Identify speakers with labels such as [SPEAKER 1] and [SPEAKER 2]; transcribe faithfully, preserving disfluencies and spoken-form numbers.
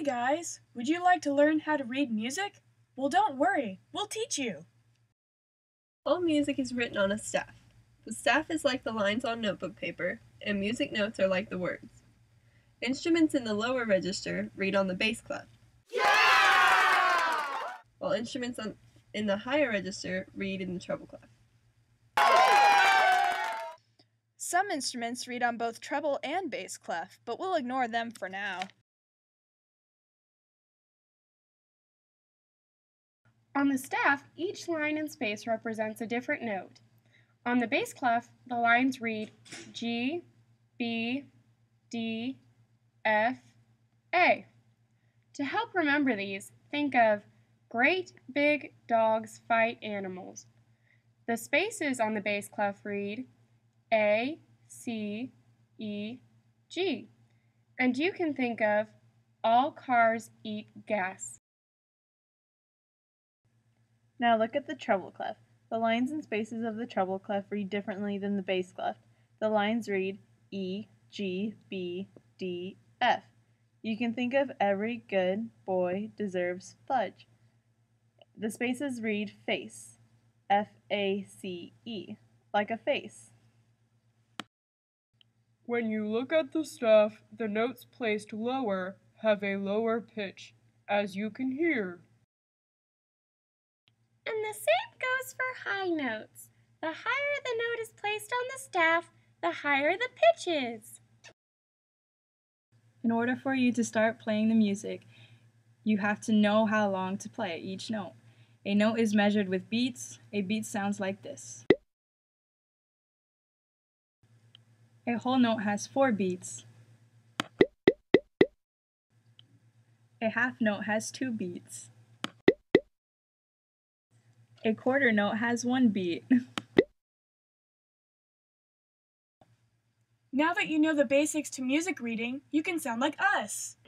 [SPEAKER 1] Hey guys, would you like to learn how to read music? Well, don't worry, we'll teach you.
[SPEAKER 2] All music is written on a staff. The staff is like the lines on notebook paper, and music notes are like the words. Instruments in the lower register read on the bass clef. Yeah! While instruments on, in the higher register read in the treble clef.
[SPEAKER 3] Some instruments read on both treble and bass clef, but we'll ignore them for now.
[SPEAKER 4] On the staff, each line and space represents a different note. On the bass clef, the lines read G, B, D, F, A. To help remember these, think of Great Big Dogs Fight Animals. The spaces on the bass clef read A, C, E, G. And you can think of All Cars Eat Gas.
[SPEAKER 5] Now look at the treble clef. The lines and spaces of the treble clef read differently than the bass clef. The lines read E, G, B, D, F. You can think of every good boy deserves fudge. The spaces read face, F A C E, like a face.
[SPEAKER 6] When you look at the staff, the notes placed lower have a lower pitch, as you can hear.
[SPEAKER 4] And the same goes for high notes. The higher the note is placed on the staff, the higher the pitch is.
[SPEAKER 7] In order for you to start playing the music, you have to know how long to play each note. A note is measured with beats. A beat sounds like this. A whole note has four beats. A half note has two beats. A quarter note has one beat.
[SPEAKER 1] Now that you know the basics to music reading, you can sound like us.